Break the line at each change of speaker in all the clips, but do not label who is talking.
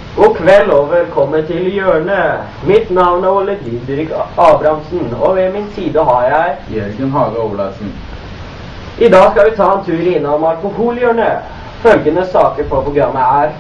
God kveld og velkommen til Hjørnet. Mitt navn er Ole Didrik Abrahamsen, og ved min side har jeg
Jørgen Hage Olavsen.
I dag skal vi ta en tur innom alkoholhjørnet. Følgende saker på programmet er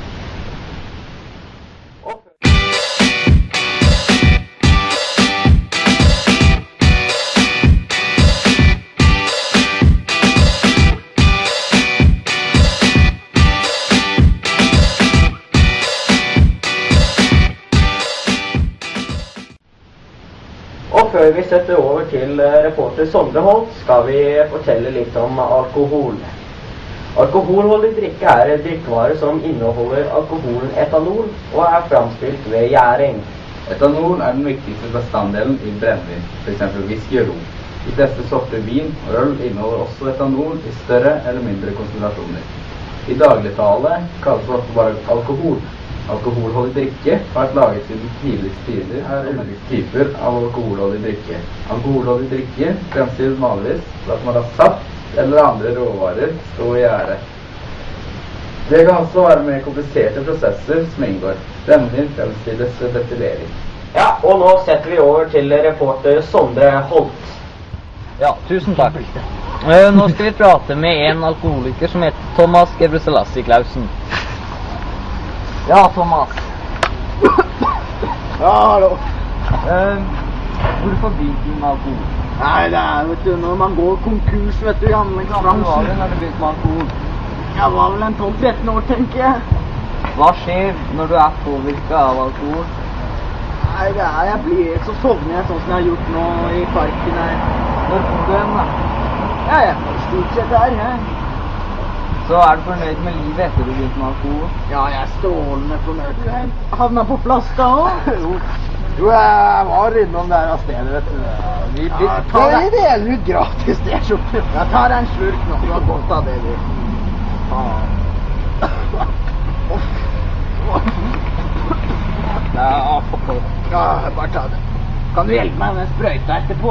Og før vi setter over til reporter Sondre Holt, skal vi fortelle litt om alkohol. Alkoholholdig drikke er en drikkevare som inneholder alkoholen etanol og er fremstilt ved gjæring.
Etanol er den viktigste bestanddelen i brennevin, f.eks. whisky og rom. De fleste sorter vin og øl inneholder også etanol i større eller mindre konsentrasjoner. I dagligtale kalles det ofte bare alkohol. Alkoholholdig drikke har vært laget siden tidligste tider er ulike typer av alkoholholdig drikke. Alkoholholdig drikke fremstilles vanligvis ved at man har saft eller andre råvarer stå i gjære. Det kan også være mer kompliserte prosesser som inngår. Brennevin fremstilles ved destillering.
Ja, og nå setter vi over til reporter Sondre Holt.
Ja, tusen takk. Nå skal vi prate med en alkoholiker som heter Thomas Gebreselassie Clausen. Ja, Thomas.
Ja, hallo.
Hvorfor begynte du med alkohol?
Nei, det er, vet du, når man går konkurs, vet du, i anleggsbransjen.
Hva var det når du begynte med alkohol?
Jeg var vel en 12-13 år, tenker jeg.
Hva skjer når du er påvirket av alkohol?
Nei, det er, jeg blir så sovner jeg sånn som jeg har gjort nå i parken her.
Når bor du hen, da?
Ja, jeg får stort sett her, jeg.
Så er du fornøyd med livet etter du begynte med alkohol?
Ja, jeg er strålende fornøyd. Jeg havna på plass da også. Jo, jeg var innom der av stedet, vet du. Det deler ut gratis, det er så. Jeg tar en slurk nå, du har godt av det, du. Ja, bare ta det. Kan du hjelpe meg med sprøyta etterpå?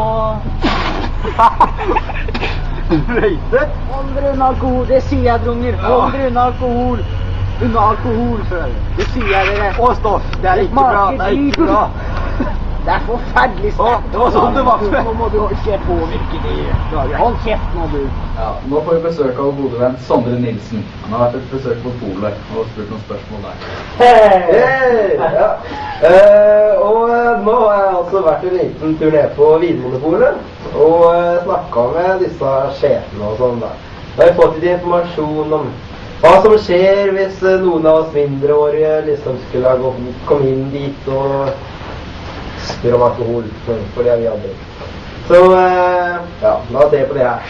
Sprøyte? Hold dere unna alkohol, det sier jeg, drunger. Hold dere unna alkohol. Unna alkohol, det sier jeg dere. Å, stoff, det er ikke bra, det er ikke bra. Det er forferdelig sterkt. Det var sånn det var før. Nå må du ikke påvirke de dager. Hold kjeft nå, du.
Ja, nå får vi besøk av hodevenn Sondre Nilsen. Han har vært et besøk på Polet og spurt noen spørsmål der.
Hei! Ja. Og nå har jeg altså vært en liten tur ned på Vinmonopolet og snakket med disse sjefene og sånn da. Da har jeg fått litt informasjon om hva som skjer hvis noen av oss mindreårige liksom skulle ha kommet inn dit og spør om alkohol, for det er vi aldri. Så, ja, la oss se på det her.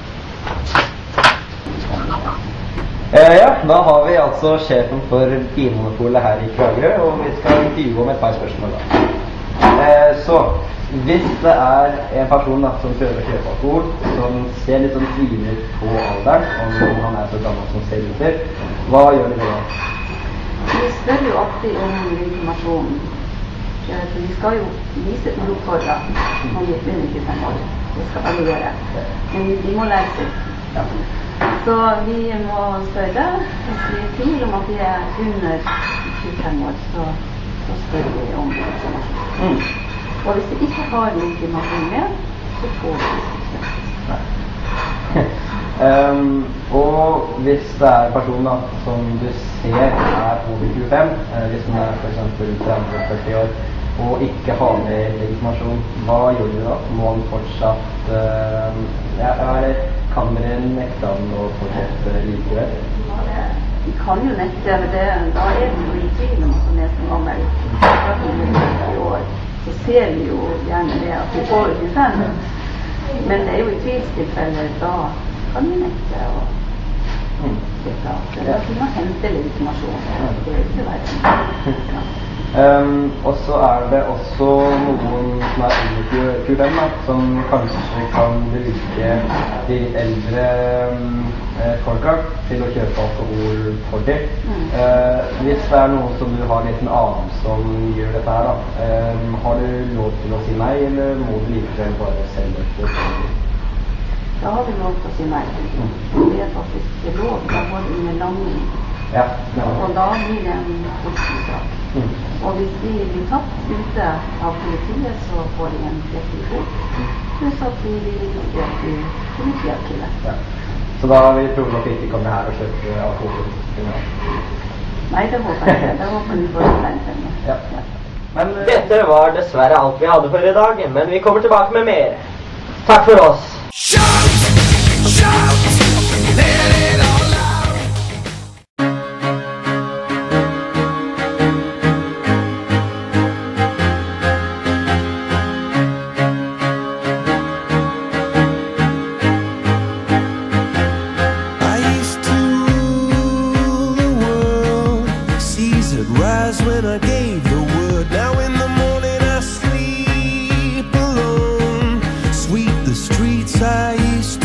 Ja, da har vi altså sjefen for Vinmonopolet her i Kragerø, og vi skal intervjue om et par spørsmål da. Så, hvis det er en person da, som prøver å kjøpe alkohol, som ser litt sånn tviler på alderen, om han er så gammel som ser ut til, hva gjør dere da?
Vi spør jo alltid om informasjonen. Vi skal jo vise blodforra når vi er under 25 år. Det skal alle gjøre. Men vi må lære seg. Så vi må spørre. Hvis vi er i tvil om at vi er under 25 år, så spør vi om informasjon. Og hvis vi ikke har informasjon med, så får vi ikke.
Og hvis det er en person da, som du ser er over 25, hvis den er for eksempel 30-40 år, og ikke har med informasjon, hva gjør du da? Må han fortsatt, kan dere nekte han å fortsette likevel?
Vi kan jo nekte, men da er vi jo i tvil om at han er så gammel. Fra 40 år, så ser vi jo gjerne det at vi får 25, men det er jo i tvilstilfeller, da kan vi nekte å slippe av. Så vi må hente litt informasjon. Det er ikke verre.
Og så er det også noen som er under 25 da, som kanskje kan bruke de eldre folka til å kjøpe alkohol for dem. Hvis det er noen som du har litt en annen som gjør dette her da, har du lov til å si nei, eller må du likevel bare selge det?
Da har vi lov til å si nei. Det er faktisk lov, da går det under landing.
Ja.
Og da blir det en politisak. Og hvis de blir tatt ute av politiet, så får de en repetisjon. Pluss at de blir registrert i politiarkivet.
Ja. Så da vil vi prøve nok ikke komme her og kjøpe alkohol?
Nei, det håper jeg ikke. Det håper vi får en
Ja. Men
Dette var dessverre alt vi hadde for i dag, men vi kommer tilbake med mer. Takk for oss.
When I gave the word, now in the morning I sleep alone. Sweep the streets I used